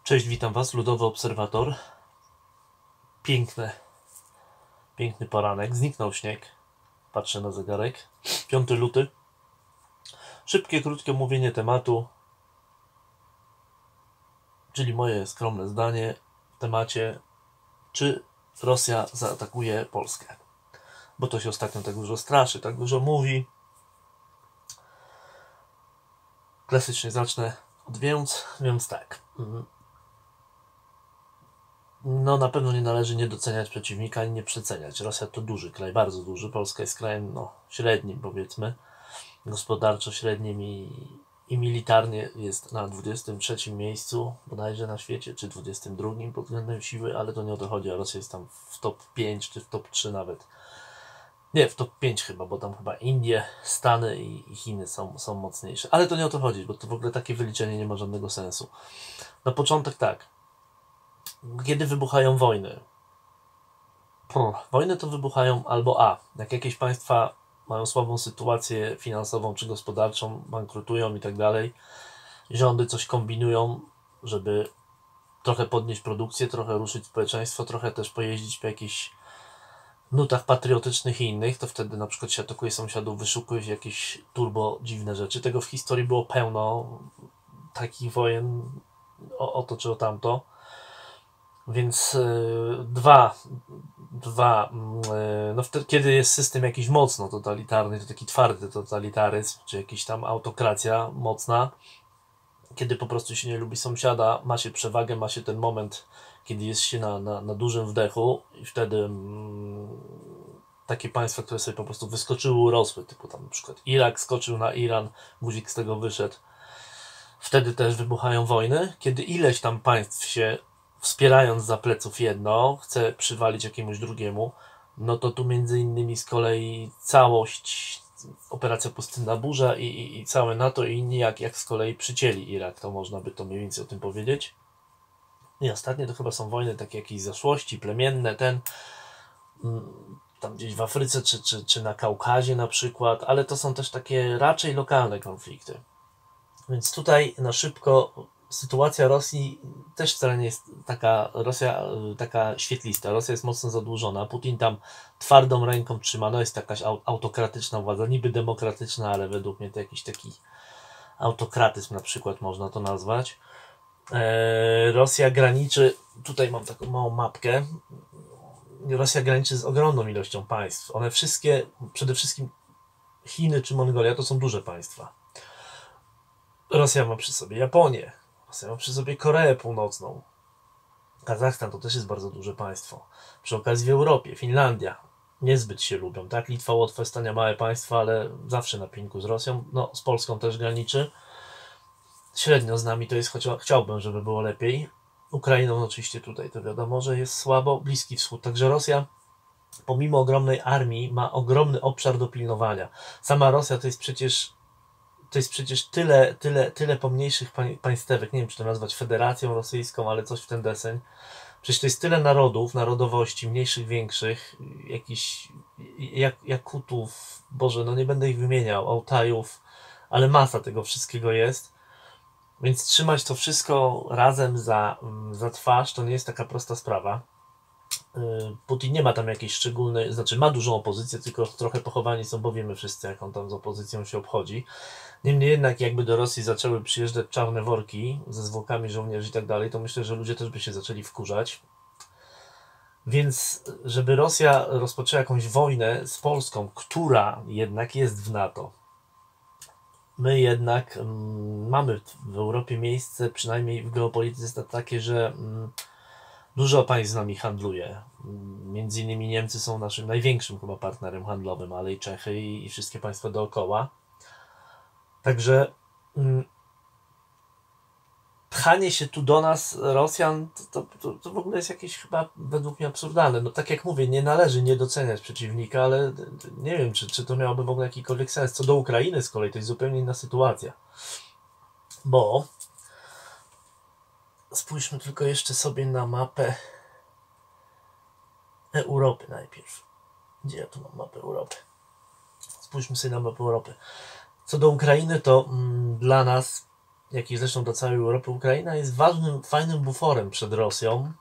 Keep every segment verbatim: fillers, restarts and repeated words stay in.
Cześć, witam Was, Ludowy Obserwator. Piękne, piękny poranek. Zniknął śnieg. Patrzę na zegarek. piąty luty. Szybkie, krótkie omówienie tematu, czyli moje skromne zdanie w temacie, czy Rosja zaatakuje Polskę. Bo to się ostatnio tak dużo straszy, tak dużo mówi. Klasycznie zacznę od więc, więc tak. No na pewno nie należy nie doceniać przeciwnika ani nie przeceniać. Rosja to duży kraj, bardzo duży. Polska jest krajem no, średnim, powiedzmy. Gospodarczo średnim i, i militarnie jest na dwudziestym trzecim miejscu bodajże na świecie, czy dwudziestym drugim pod względem siły, ale to nie o to chodzi, a Rosja jest tam w top pięć, czy w top trzy nawet. Nie, w top pięć chyba, bo tam chyba Indie, Stany i, i Chiny są, są mocniejsze. Ale to nie o to chodzi, bo to w ogóle takie wyliczenie nie ma żadnego sensu. Na początek tak. Kiedy wybuchają wojny? Puh, wojny to wybuchają albo A, jak jakieś państwa mają słabą sytuację finansową czy gospodarczą, bankrutują i tak dalej, rządy coś kombinują, żeby trochę podnieść produkcję, trochę ruszyć społeczeństwo, trochę też pojeździć po jakichś nutach patriotycznych i innych, to wtedy na przykład się atakuje sąsiadów, wyszukuje się jakieś turbo dziwne rzeczy. Tego w historii było pełno, takich wojen o, o to czy o tamto. Więc yy, dwa, dwa yy, no wtedy, kiedy jest system jakiś mocno totalitarny, to taki twardy totalitaryzm, czy jakiś tam autokracja mocna, kiedy po prostu się nie lubi sąsiada, ma się przewagę, ma się ten moment, kiedy jest się na, na, na dużym wdechu i wtedy mm, takie państwa, które sobie po prostu wyskoczyły, urosły, typu tam na przykład Irak skoczył na Iran, guzik z tego wyszedł. Wtedy też wybuchają wojny, kiedy ileś tam państw się, wspierając za pleców jedno, chce przywalić jakiemuś drugiemu, no to tu między innymi z kolei całość, operacja Pustynna Burza i, i, i całe NATO i inni jak, jak z kolei przycięli Irak, to można by to mniej więcej o tym powiedzieć. I ostatnie to chyba są wojny takie jakieś zaszłości, plemienne, ten tam gdzieś w Afryce czy, czy, czy na Kaukazie na przykład, ale to są też takie raczej lokalne konflikty. Więc tutaj na szybko sytuacja Rosji też wcale nie jest taka, Rosja taka świetlista. Rosja jest mocno zadłużona. Putin tam twardą ręką trzyma. No jest jakaś autokratyczna władza, niby demokratyczna, ale według mnie to jakiś taki autokratyzm na przykład można to nazwać. Eee, Rosja graniczy, tutaj mam taką małą mapkę, Rosja graniczy z ogromną ilością państw. One wszystkie, przede wszystkim Chiny czy Mongolia, to są duże państwa. Rosja ma przy sobie Japonię, Rosja ma przy sobie Koreę Północną, Kazachstan to też jest bardzo duże państwo. Przy okazji w Europie, Finlandia, niezbyt się lubią, tak? Litwa, Łotwa, Estonia, małe państwa, ale zawsze na pieńku z Rosją, no z Polską też graniczy. Średnio z nami to jest, choć chciałbym, żeby było lepiej. Ukrainą oczywiście tutaj to wiadomo, że jest słabo, Bliski Wschód, także Rosja pomimo ogromnej armii ma ogromny obszar do pilnowania. Sama Rosja to jest przecież to jest przecież tyle, tyle, tyle pomniejszych państewek, nie wiem czy to nazwać Federacją Rosyjską, ale coś w ten deseń. Przecież to jest tyle narodów, narodowości, mniejszych, większych, jakichś jak, Jakutów, Boże, no nie będę ich wymieniał, Altajów, ale masa tego wszystkiego jest. Więc trzymać to wszystko razem za, za twarz to nie jest taka prosta sprawa. Putin nie ma tam jakiejś szczególnej, znaczy ma dużą opozycję, tylko trochę pochowani są, bo wiemy wszyscy, jak on tam z opozycją się obchodzi. Niemniej jednak, jakby do Rosji zaczęły przyjeżdżać czarne worki ze zwłokami żołnierzy i tak dalej, to myślę, że ludzie też by się zaczęli wkurzać. Więc, żeby Rosja rozpoczęła jakąś wojnę z Polską, która jednak jest w NATO, my jednak mm, mamy w Europie miejsce, przynajmniej w geopolityce takie, że mm, dużo państw z nami handluje. Między innymi Niemcy są naszym największym chyba partnerem handlowym, ale i Czechy i, i wszystkie państwa dookoła. Także mm, pchanie się tu do nas Rosjan to, to, to w ogóle jest jakieś chyba według mnie absurdalne. No tak jak mówię, nie należy nie doceniać przeciwnika, ale nie wiem, czy, czy to miałoby w ogóle jakikolwiek sens. Co do Ukrainy z kolei, to jest zupełnie inna sytuacja. Bo spójrzmy tylko jeszcze sobie na mapę Europy najpierw. Gdzie ja tu mam mapę Europy? Spójrzmy sobie na mapę Europy. Co do Ukrainy, to mm, dla nas jak i zresztą do całej Europy, Ukraina jest ważnym, fajnym buforem przed Rosją.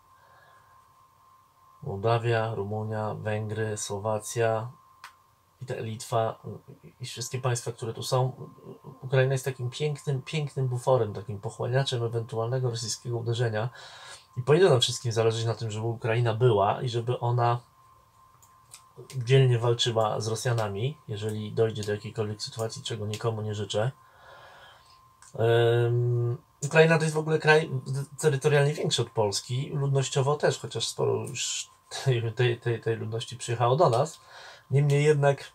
Mołdawia, Rumunia, Węgry, Słowacja, i te Litwa i wszystkie państwa, które tu są. Ukraina jest takim pięknym, pięknym buforem, takim pochłaniaczem ewentualnego rosyjskiego uderzenia. I powinno nam wszystkim zależeć na tym, żeby Ukraina była i żeby ona dzielnie walczyła z Rosjanami, jeżeli dojdzie do jakiejkolwiek sytuacji, czego nikomu nie życzę. Um, Ukraina to jest w ogóle kraj terytorialnie większy od Polski, ludnościowo też, chociaż sporo już tej, tej, tej, tej ludności przyjechało do nas. Niemniej jednak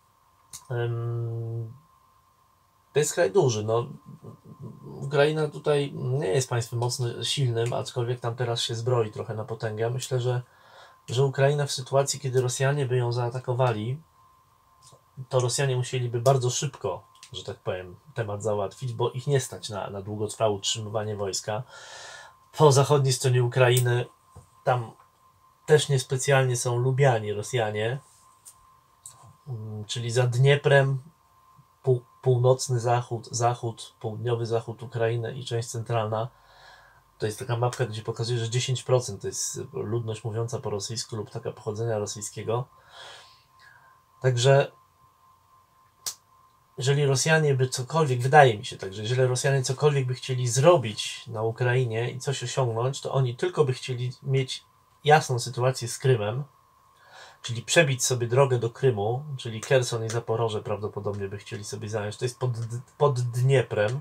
um, to jest kraj duży. No, Ukraina tutaj nie jest państwem mocno silnym, aczkolwiek tam teraz się zbroi trochę na potęgę. Ja myślę, że, że Ukraina w sytuacji, kiedy Rosjanie by ją zaatakowali, to Rosjanie musieliby bardzo szybko, że tak powiem, temat załatwić, bo ich nie stać na, na długotrwałe utrzymywanie wojska. Po zachodniej stronie Ukrainy tam też niespecjalnie są lubiani Rosjanie, czyli za Dnieprem, pół, północny zachód, zachód, południowy zachód Ukrainy i część centralna. To jest taka mapka, gdzie pokazuje, że dziesięć procent to jest ludność mówiąca po rosyjsku lub taka pochodzenia rosyjskiego. Także jeżeli Rosjanie by cokolwiek, wydaje mi się tak, że jeżeli Rosjanie cokolwiek by chcieli zrobić na Ukrainie i coś osiągnąć, to oni tylko by chcieli mieć jasną sytuację z Krymem, czyli przebić sobie drogę do Krymu, czyli Kerson i Zaporoże prawdopodobnie by chcieli sobie zająć. To jest pod, pod Dnieprem.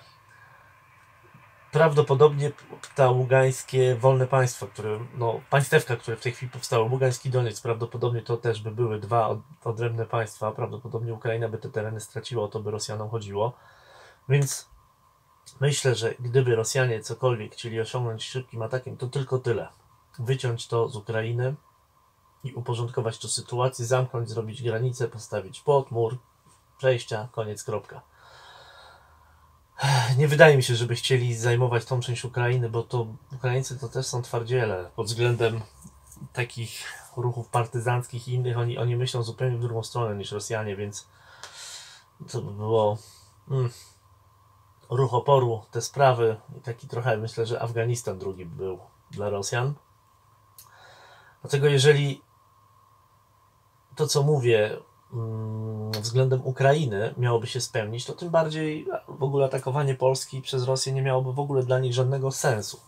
Prawdopodobnie ta ługańskie wolne państwo, które, no, państewka, które w tej chwili powstało, Ługański Donieck, prawdopodobnie to też by były dwa od, odrębne państwa. Prawdopodobnie Ukraina by te tereny straciła, o to by Rosjanom chodziło. Więc myślę, że gdyby Rosjanie cokolwiek chcieli osiągnąć szybkim atakiem, to tylko tyle. Wyciąć to z Ukrainy i uporządkować tę sytuację, zamknąć, zrobić granicę, postawić płot, mur, przejścia, koniec, kropka. Nie wydaje mi się, żeby chcieli zajmować tą część Ukrainy, bo to Ukraińcy to też są twardziele pod względem takich ruchów partyzanckich i innych. Oni, oni myślą zupełnie w drugą stronę niż Rosjanie, więc to by było mm, ruch oporu, te sprawy i taki trochę, myślę, że Afganistan drugi był dla Rosjan. Dlatego jeżeli to, co mówię, względem Ukrainy miałoby się spełnić, to tym bardziej w ogóle atakowanie Polski przez Rosję nie miałoby w ogóle dla nich żadnego sensu.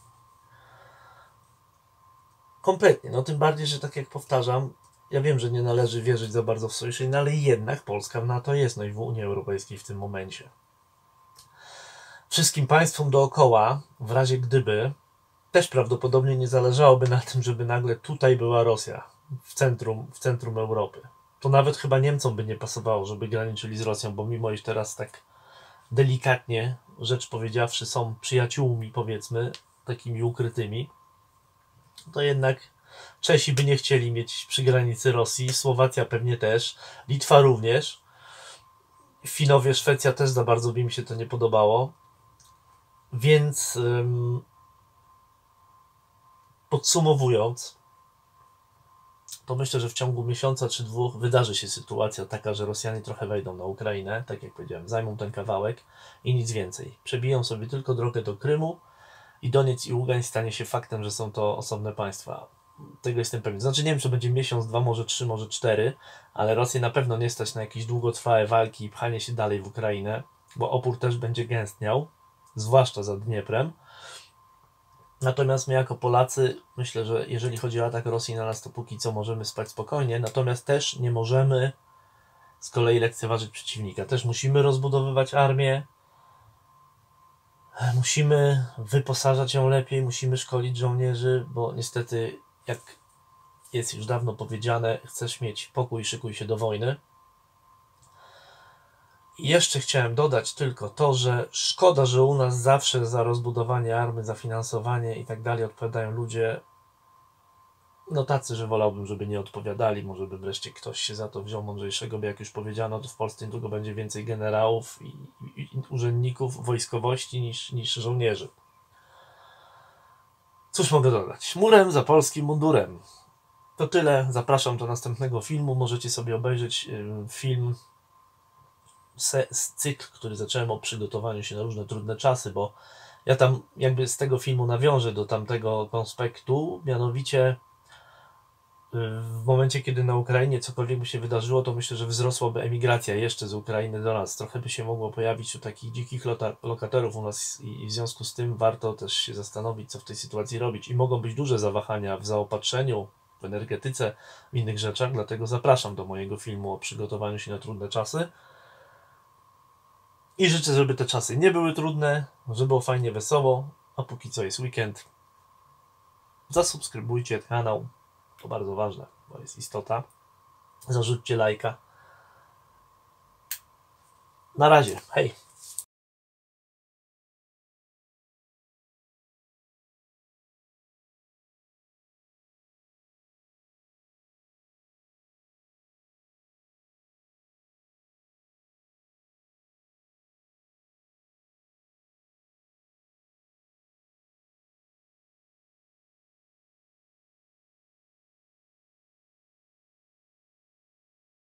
Kompletnie. No tym bardziej, że tak jak powtarzam, ja wiem, że nie należy wierzyć za bardzo w sojusz, no ale jednak Polska w NATO jest, no i w Unii Europejskiej w tym momencie. Wszystkim państwom dookoła, w razie gdyby, też prawdopodobnie nie zależałoby na tym, żeby nagle tutaj była Rosja, w centrum, w centrum Europy. To nawet chyba Niemcom by nie pasowało, żeby graniczyli z Rosją, bo mimo iż teraz tak delikatnie, rzecz powiedziawszy, są przyjaciółmi, powiedzmy, takimi ukrytymi, to jednak Czesi by nie chcieli mieć przy granicy Rosji, Słowacja pewnie też, Litwa również, Finowie, Szwecja też za bardzo by mi się to nie podobało, więc ym, podsumowując, to myślę, że w ciągu miesiąca czy dwóch wydarzy się sytuacja taka, że Rosjanie trochę wejdą na Ukrainę, tak jak powiedziałem, zajmą ten kawałek i nic więcej. Przebiją sobie tylko drogę do Krymu i Donieck i Ługań stanie się faktem, że są to osobne państwa. Tego jestem pewien. Znaczy nie wiem, czy będzie miesiąc, dwa, może trzy, może cztery, ale Rosję na pewno nie stać na jakieś długotrwałe walki i pchanie się dalej w Ukrainę, bo opór też będzie gęstniał, zwłaszcza za Dnieprem. Natomiast my jako Polacy, myślę, że jeżeli chodzi o atak Rosji na nas, to póki co możemy spać spokojnie, natomiast też nie możemy z kolei lekceważyć przeciwnika. Też musimy rozbudowywać armię, musimy wyposażać ją lepiej, musimy szkolić żołnierzy, bo niestety, jak jest już dawno powiedziane, chcesz mieć pokój, szykuj się do wojny. I jeszcze chciałem dodać tylko to, że szkoda, że u nas zawsze za rozbudowanie armii, za finansowanie i tak dalej odpowiadają ludzie, no tacy, że wolałbym, żeby nie odpowiadali, może by wreszcie ktoś się za to wziął mądrzejszego, bo jak już powiedziano, to w Polsce niedługo będzie więcej generałów i, i, i urzędników wojskowości niż, niż żołnierzy. Cóż mogę dodać? Murem za polskim mundurem. To tyle, zapraszam do następnego filmu, możecie sobie obejrzeć film se, cykl, który zacząłem o przygotowaniu się na różne trudne czasy, bo ja tam jakby z tego filmu nawiążę do tamtego konspektu, mianowicie w momencie, kiedy na Ukrainie cokolwiek by się wydarzyło, to myślę, że wzrosłaby emigracja jeszcze z Ukrainy do nas. Trochę by się mogło pojawić tu takich dzikich lokatorów u nas i w związku z tym warto też się zastanowić, co w tej sytuacji robić. I mogą być duże zawahania w zaopatrzeniu, w energetyce, w innych rzeczach, dlatego zapraszam do mojego filmu o przygotowaniu się na trudne czasy. I życzę, żeby te czasy nie były trudne, żeby było fajnie, wesoło, a póki co jest weekend. Zasubskrybujcie kanał. To bardzo ważne, bo jest istota. Zarzućcie lajka. Na razie, hej!